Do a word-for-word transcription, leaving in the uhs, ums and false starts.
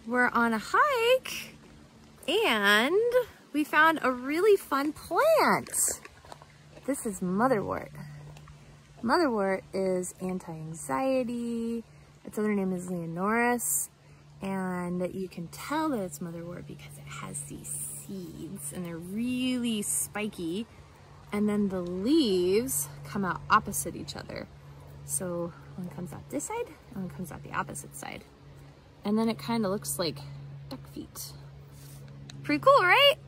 we're on a hike and we found a really fun plant. This is Motherwort. Motherwort is anti-anxiety. Its other name is Leonurus. And you can tell that it's Motherwort because it has these seeds and they're really spiky. And then the leaves come out opposite each other. So one comes out this side and one comes out the opposite side. And then it kind of looks like duck feet. Pretty cool, right?